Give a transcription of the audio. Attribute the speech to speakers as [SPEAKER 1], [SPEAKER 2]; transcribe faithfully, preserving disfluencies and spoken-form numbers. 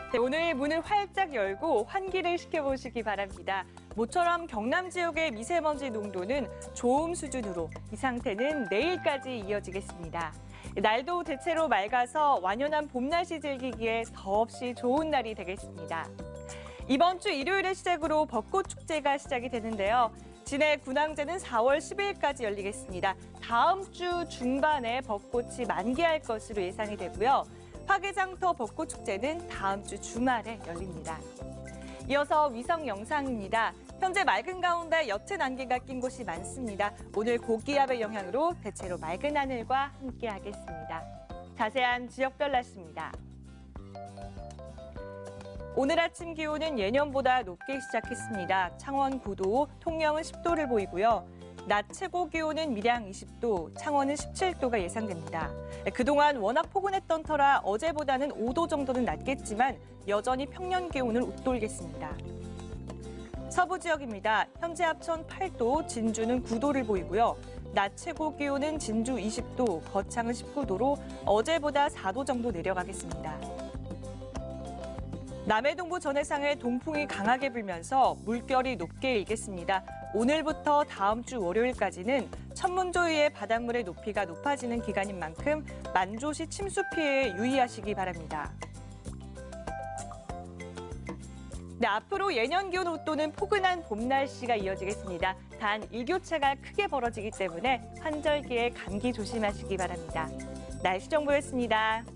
[SPEAKER 1] 네, 오늘 문을 활짝 열고 환기를 시켜보시기 바랍니다. 모처럼 경남 지역의 미세먼지 농도는 좋음 수준으로 이 상태는 내일까지 이어지겠습니다. 날도 대체로 맑아서 완연한 봄 날씨 즐기기에 더없이 좋은 날이 되겠습니다. 이번 주 일요일을 시작으로 벚꽃 축제가 시작이 되는데요. 진해 군항제는 사월 십일까지 열리겠습니다. 다음 주 중반에 벚꽃이 만개할 것으로 예상이 되고요. 화개장터 벚꽃축제는 다음 주 주말에 열립니다. 이어서 위성 영상입니다. 현재 맑은 가운데 옅은 안개가 낀 곳이 많습니다. 오늘 고기압의 영향으로 대체로 맑은 하늘과 함께하겠습니다. 자세한 지역별 날씨입니다. 오늘 아침 기온은 예년보다 높게 시작했습니다. 창원 구 도, 통영은 십 도를 보이고요. 낮 최고 기온은 밀양 이십 도, 창원은 십칠 도가 예상됩니다. 그동안 워낙 포근했던 터라 어제보다는 오 도 정도는 낮겠지만 여전히 평년 기온을 웃돌겠습니다. 서부 지역입니다. 현재 합천 팔 도, 진주는 구 도를 보이고요. 낮 최고 기온은 진주 이십 도, 거창은 십구 도로 어제보다 사 도 정도 내려가겠습니다. 남해동부 전해상에 동풍이 강하게 불면서 물결이 높게 일겠습니다. 오늘부터 다음 주 월요일까지는 천문조위의 바닷물의 높이가 높아지는 기간인 만큼 만조시 침수 피해에 유의하시기 바랍니다. 네, 앞으로 예년 기온 웃도는 포근한 봄 날씨가 이어지겠습니다. 단 일교차가 크게 벌어지기 때문에 환절기에 감기 조심하시기 바랍니다. 날씨 정보였습니다.